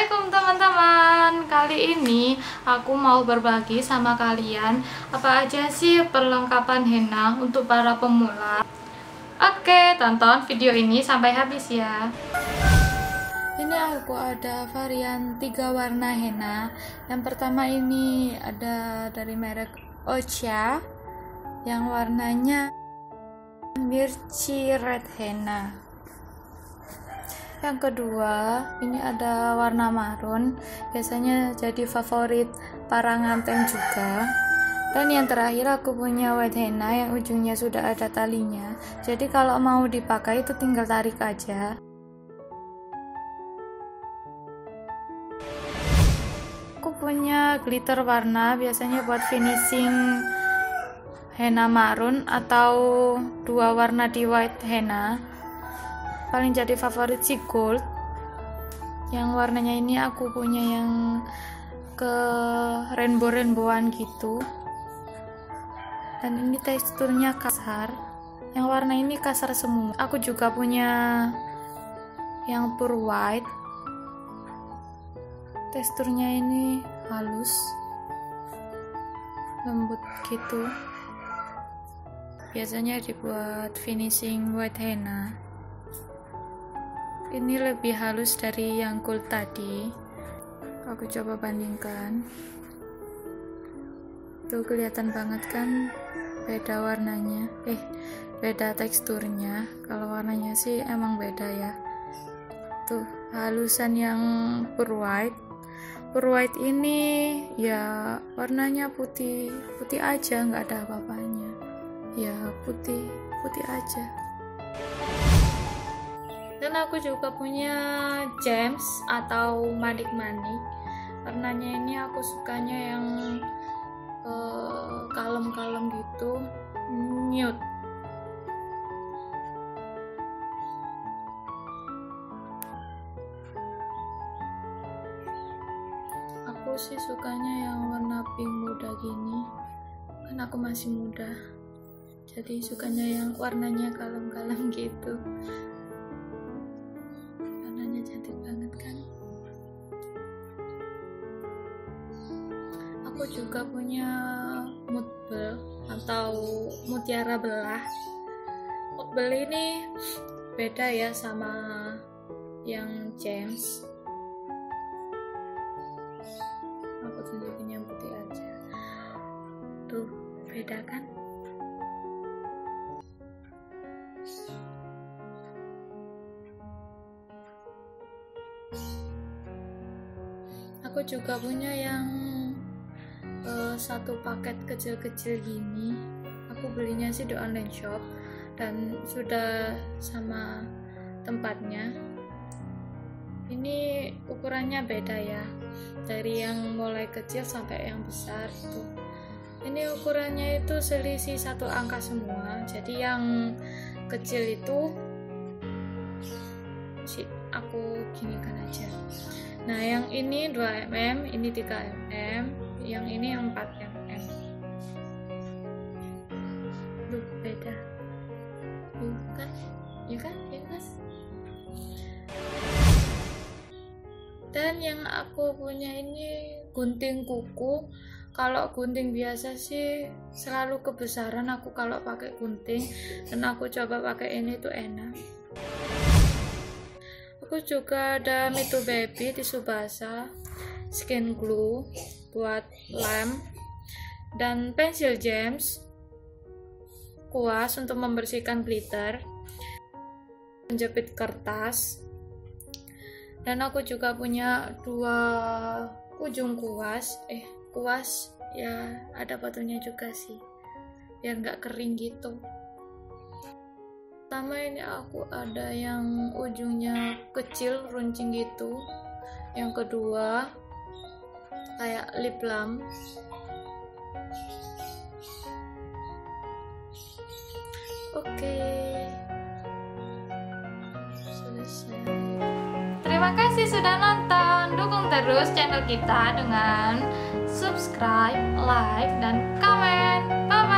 Assalamualaikum teman-teman. Kali ini aku mau berbagi sama kalian apa aja sih perlengkapan henna untuk para pemula. Oke, tonton video ini sampai habis ya. Ini aku ada varian 3 warna henna. Yang pertama ini ada dari merek Ocha yang warnanya Mirchi Red Henna. Yang kedua, ini ada warna marun, biasanya jadi favorit para nganten juga. Dan yang terakhir aku punya white henna yang ujungnya sudah ada talinya. Jadi kalau mau dipakai itu tinggal tarik aja. Aku punya glitter warna, biasanya buat finishing henna marun atau 2 warna di white henna. Paling jadi favorit si gold. Yang warnanya ini aku punya yang ke rainbow-rainbowan gitu. Dan ini teksturnya kasar. Yang warna ini kasar semua. Aku juga punya yang pure white. Teksturnya ini halus, lembut gitu. Biasanya dibuat finishing white henna. Ini lebih halus dari yang gold tadi. Aku coba bandingkan. Tuh kelihatan banget kan beda warnanya. Beda teksturnya. Kalau warnanya sih emang beda ya. Tuh halusan yang pure white. Pure white ini ya warnanya putih aja, nggak ada apa-apanya. Ya putih aja. Dan aku juga punya gems atau manik-manik. Warnanya ini aku sukanya yang kalem-kalem gitu, nude. Aku sih sukanya yang warna pink muda gini, kan aku masih muda. Jadi sukanya yang warnanya kalem-kalem gitu. Aku juga punya mood bell atau mutiara belah. Mood bell ini beda ya sama yang gems. Aku tunjukin yang putih aja. Tuh beda kan? Aku juga punya yang satu paket kecil-kecil gini. Aku belinya sih di online shop dan sudah sama tempatnya. Ini ukurannya beda ya, dari yang mulai kecil sampai yang besar itu. Ini ukurannya itu selisih 1 angka semua. Jadi yang kecil itu aku ginikan aja. Nah yang ini 2 mm, ini 3 mm, yang ini 4 mm. Duh beda. Kan? Ya kan? Ya kan? Dan yang aku punya ini gunting kuku. Kalau gunting biasa sih selalu kebesaran aku kalau pakai gunting, dan aku coba pakai ini tuh enak. Aku juga ada Me Too Baby tisu basah, skin glue buat lem, dan pensil gems, kuas untuk membersihkan glitter, penjepit kertas. Dan aku juga punya 2 ujung kuas. Kuas ya ada batunya juga sih, biar nggak kering gitu. Pertama ini aku ada yang ujungnya kecil runcing gitu. Yang kedua kayak lip balm. Oke, selesai. Terima kasih sudah nonton. Dukung terus channel kita dengan subscribe, like, dan komen. Bye.